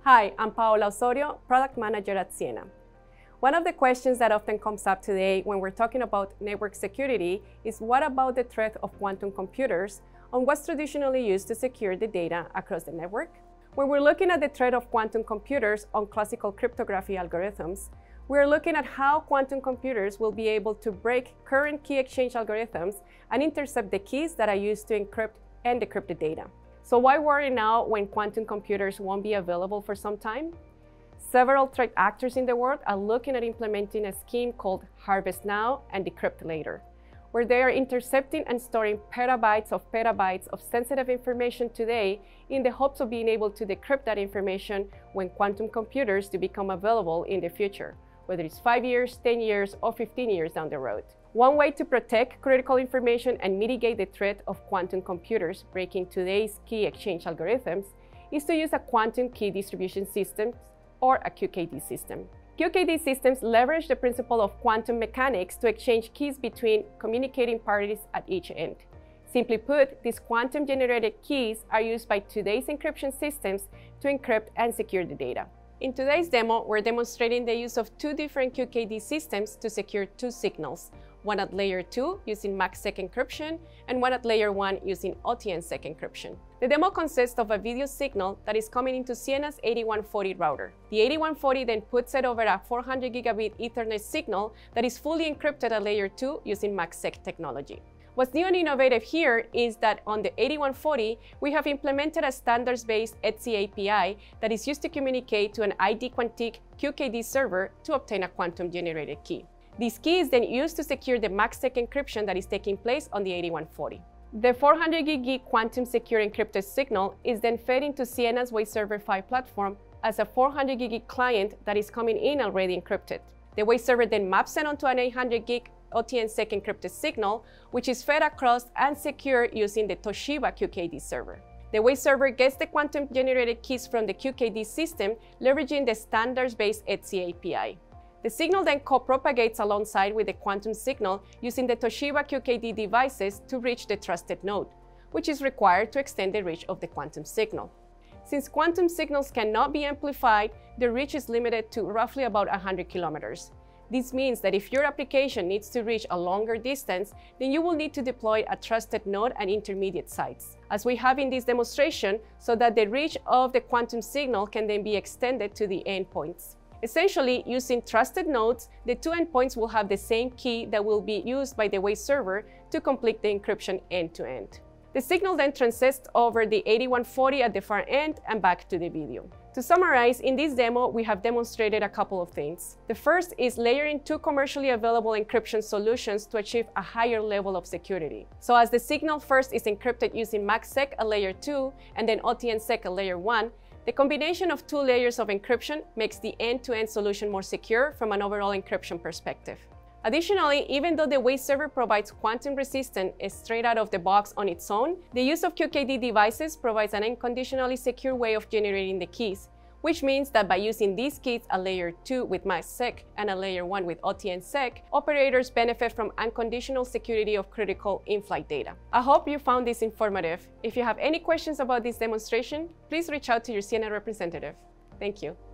Hi, I'm Paola Osorio, Product Manager at Ciena. One of the questions that often comes up today when we're talking about network security is what about the threat of quantum computers on what's traditionally used to secure the data across the network? When we're looking at the threat of quantum computers on classical cryptography algorithms, we're looking at how quantum computers will be able to break current key exchange algorithms and intercept the keys that are used to encrypt and decrypt the data. So why worry now when quantum computers won't be available for some time? Several threat actors in the world are looking at implementing a scheme called Harvest Now and Decrypt Later, where they are intercepting and storing petabytes of sensitive information today in the hopes of being able to decrypt that information when quantum computers do become available in the future, whether it's 5 years, 10 years, or 15 years down the road. One way to protect critical information and mitigate the threat of quantum computers breaking today's key exchange algorithms is to use a quantum key distribution system, or a QKD system. QKD systems leverage the principle of quantum mechanics to exchange keys between communicating parties at each end. Simply put, these quantum-generated keys are used by today's encryption systems to encrypt and secure the data. In today's demo, we're demonstrating the use of two different QKD systems to secure two signals, one at layer 2 using MACsec encryption and one at layer 1 using unconditional encryption. The demo consists of a video signal that is coming into Ciena's 8140 router. The 8140 then puts it over a 400 gigabit Ethernet signal that is fully encrypted at layer 2 using MACsec technology. What's new and innovative here is that on the 8140, we have implemented a standards-based Etsy API that is used to communicate to an ID Quantique QKD server to obtain a quantum-generated key. This key is then used to secure the MACsec encryption that is taking place on the 8140. The 400 gig quantum secure encrypted signal is then fed into Ciena's Waveserver 5 platform as a 400 gig client that is coming in already encrypted. The Waveserver then maps it onto an 800 gig unconditional encrypted signal, which is fed across and secured using the Toshiba QKD server. The Waveserver gets the quantum-generated keys from the QKD system, leveraging the standards-based Etsy API. The signal then co-propagates alongside with the quantum signal using the Toshiba QKD devices to reach the trusted node, which is required to extend the reach of the quantum signal. Since quantum signals cannot be amplified, the reach is limited to roughly about 100 kilometers. This means that if your application needs to reach a longer distance, then you will need to deploy a trusted node and intermediate sites, as we have in this demonstration, so that the reach of the quantum signal can then be extended to the endpoints. Essentially, using trusted nodes, the two endpoints will have the same key that will be used by the Waveserver to complete the encryption end-to-end. The signal then transits over the 8140 at the far end and back to the video. To summarize, in this demo, we have demonstrated a couple of things. The first is layering two commercially available encryption solutions to achieve a higher level of security. So as the signal first is encrypted using MACsec at layer 2 and then unconditional at layer 1, the combination of two layers of encryption makes the end-to-end solution more secure from an overall encryption perspective. Additionally, even though the Waveserver provides quantum resistance straight out of the box on its own, the use of QKD devices provides an unconditionally secure way of generating the keys, which means that by using these keys at layer 2 with MACsec and at layer 1 with unconditional, operators benefit from unconditional security of critical in-flight data. I hope you found this informative. If you have any questions about this demonstration, please reach out to your Ciena representative. Thank you.